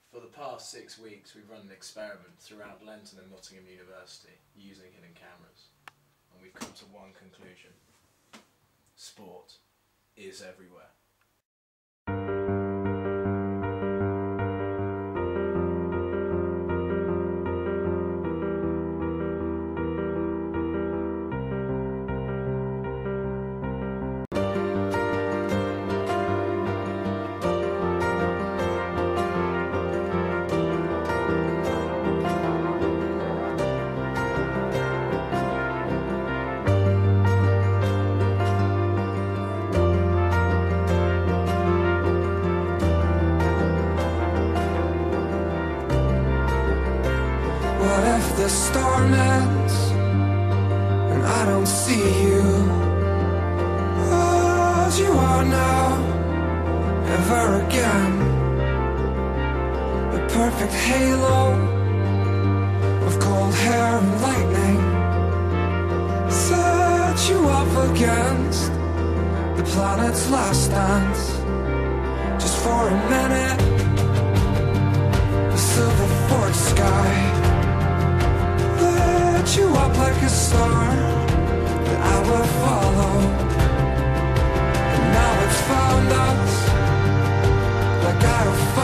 For the past 6 weeks, we've run an experiment throughout Lenton and Nottingham University using hidden cameras, and we've come to one conclusion: sport is everywhere. What if the storm ends and I don't see you as you are now, ever again? The perfect halo of cold hair and lightning set you up against the planet's last dance. Just for a minute, the silver forked sky lit you up like a star that I will follow. And now it's found us like I have